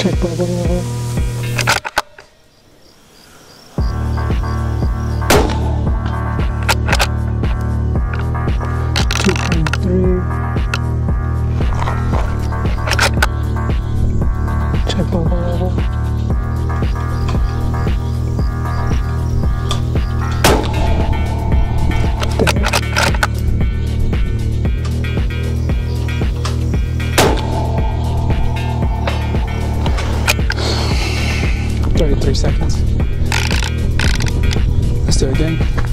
Check bubble level. 2.3. Check bubble level. 33 seconds. Let's do it again.